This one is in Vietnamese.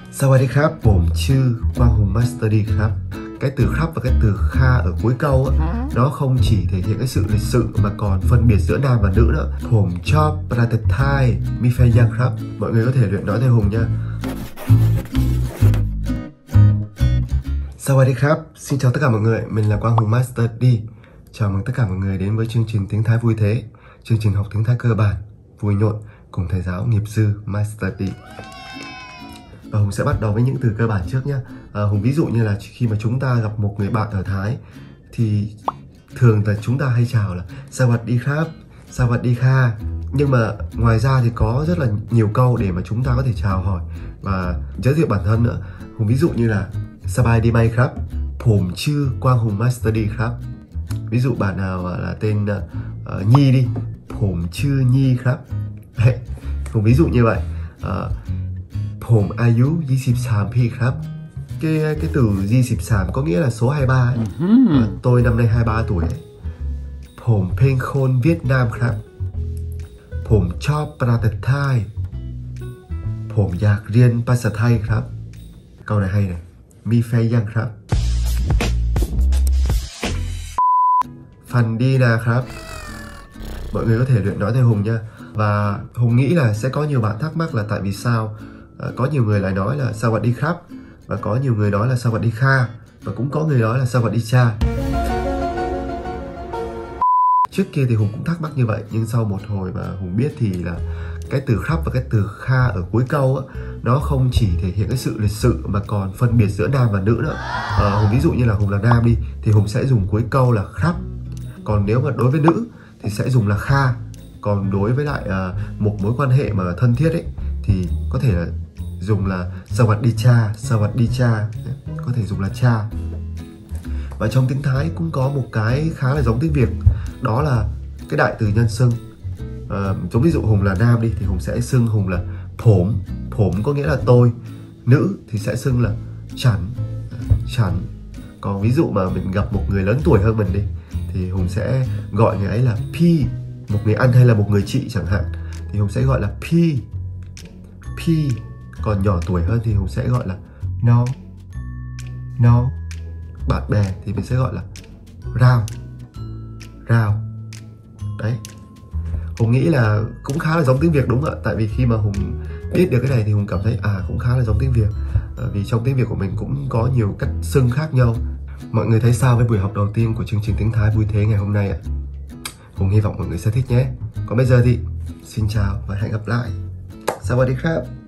สวัสดีครับผมชื่อQuang Hùng Master Dครับ. Cái từ khắp và cái từ kha ở cuối câu á, nó không chỉ thể hiện cái sự lịch sự mà còn phân biệt giữa nam và nữ nữa.ผมชอบประเทศไทยมีแฟนยังครับ. Mọi người có thể luyện nói theo Hùng nha. สวัสดีครับ. Xin chào tất cả mọi người, mình là Quang Hùng Master D. Chào mừng tất cả mọi người đến với chương trình tiếng Thái vui thế. Chương trình học tiếng Thái cơ bản, vui nhộn cùng thầy giáo nghiệp dư Master D. Và Hùng sẽ bắt đầu với những từ cơ bản trước nhé. Hùng ví dụ như là khi mà chúng ta gặp một người bạn ở Thái thì thường là chúng ta hay chào là Sawadee krap, Sawadee kha. Nhưng mà ngoài ra thì có rất là nhiều câu để mà chúng ta có thể chào hỏi và giới thiệu bản thân nữa. Hùng ví dụ như là Sawadee bay krap,ผมชื่อ Quang Hùng Master D krap. Ví dụ bạn nào là tên Nhi đi,ผมชื่อ Nhi krap. Hùng ví dụ như vậy. ผมอายุ23 ปีครับ. Cái từ 23 có nghĩa là số 23 ấy. Tôi năm nay 23 tuổi. ผมเป็นคนเวียดนามครับ. ผมชอบประเทศไทย. ผมอยากเรียนภาษาไทยครับ. Câu này hay này. มีแฟนยังครับ. ฝันดีนะครับ. Mọi người có thể luyện nói theo Hùng nha. Và Hùng nghĩ là sẽ có nhiều bạn thắc mắc là tại vì sao có nhiều người lại nói là Sawadee krap và có nhiều người nói là Sawadee kha và cũng có người nói là Sawadee cha. Trước kia thì Hùng cũng thắc mắc như vậy, nhưng sau một hồi mà Hùng biết thì là cái từ krap và cái từ kha ở cuối câu á, nó không chỉ thể hiện cái sự lịch sự mà còn phân biệt giữa nam và nữ nữa. Hùng ví dụ như là Hùng là nam đi thì Hùng sẽ dùng cuối câu là krap, còn nếu mà đối với nữ thì sẽ dùng là kha. Còn đối với lại một mối quan hệ mà thân thiết ấy thì có thể là dùng là Sawadee cha, Sawadee cha, có thể dùng là cha. Và trong tiếng Thái cũng có một cái khá là giống tiếng Việt, đó là cái đại từ nhân xưng. Giống ví dụ Hùng là nam đi thì Hùng sẽ xưng Hùng làผม.ผมcó nghĩa là tôi. Nữ thì sẽ xưng là Chắn, Chắn. Còn ví dụ mà mình gặp một người lớn tuổi hơn mình đi thì Hùng sẽ gọi người ấy là Pi. Một người anh hay là một người chị chẳng hạn thì Hùng sẽ gọi là Pi, Pi. Còn nhỏ tuổi hơn thì Hùng sẽ gọi là No, No. Bạn bè thì mình sẽ gọi là Rao, Rao. Đấy. Hùng nghĩ là cũng khá là giống tiếng Việt đúng không ạ? Tại vì khi mà Hùng biết được cái này thì Hùng cảm thấy cũng khá là giống tiếng Việt. Vì trong tiếng Việt của mình cũng có nhiều cách xưng khác nhau. Mọi người thấy sao với buổi học đầu tiên của chương trình tiếng Thái vui thế ngày hôm nay ạ? Hùng hy vọng mọi người sẽ thích nhé. Còn bây giờ thì xin chào và hẹn gặp lại. Sawadee krap.